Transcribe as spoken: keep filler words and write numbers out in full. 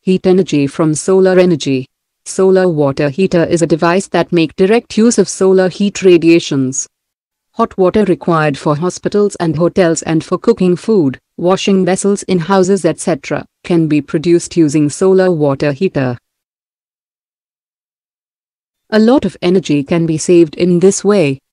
Heat energy from solar energy. Solar water heater is a device that make direct use of solar heat radiations. Hot water required for hospitals and hotels and for cooking food, washing vessels in houses et cetera can be produced using solar water heater. A lot of energy can be saved in this way.